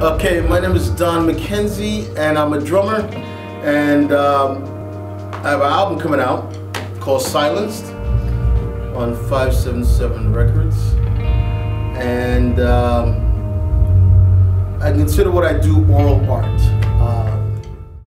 Okay, my name is Don McKenzie, and I'm a drummer, and I have an album coming out called Silenced on 577 Records, and I consider what I do oral art.